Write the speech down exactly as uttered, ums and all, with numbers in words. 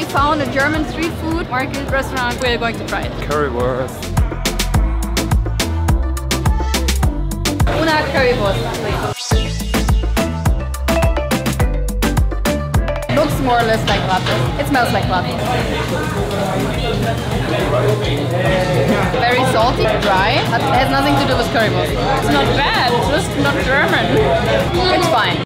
found a German street food market restaurant. We're going to try it. Currywurst. Una Currywurst, please. Looks more or less like latte. It smells like latte. Very salty, dry, but it has nothing to do with currywurst. It's not bad, just not German. It's fine.